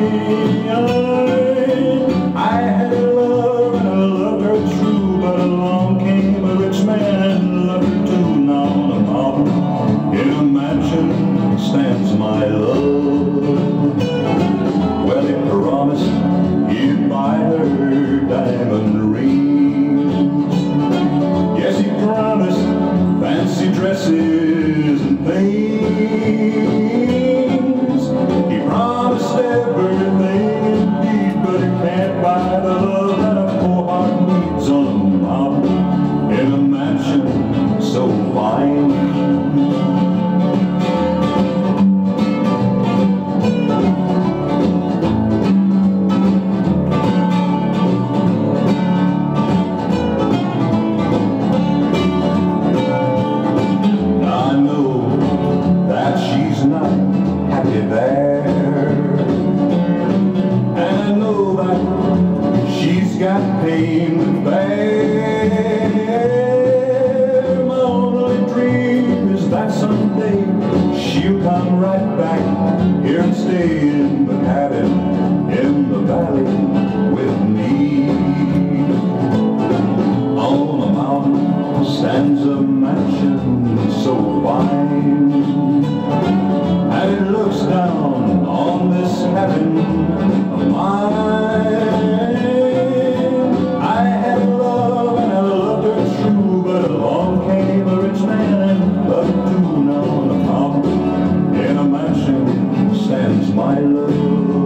I had a love and I loved her true, but along came a rich man, loved her too. Now on a mountain in a mansion stands my love. Well, he promised he'd buy her diamond rings. Yes, he promised fancy dresses and things. He promised everything indeed, but he can't buy the love that a poor heart needs on a mountain in a mansion so fine. Got pain to bear. My only dream is that someday she'll come right back here and stay in the cabin in the valley with me. On a mountain stands a mansion so fine, and it looks down on this cabin of mine. My love,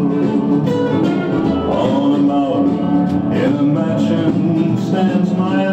on a mountain in a mansion stands my